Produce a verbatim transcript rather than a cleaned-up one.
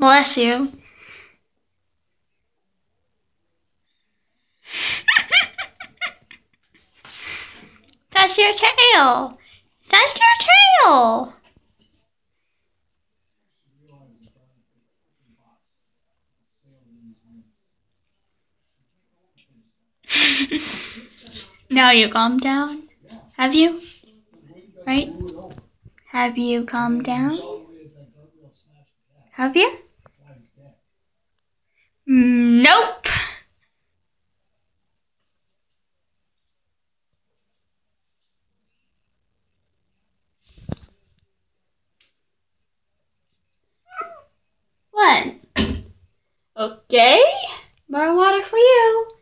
Bless you. That's your tail. That's your tail. Now you calm down. Have you? Right? Have you calmed down? Have you? Nope. What? Okay. More water for you.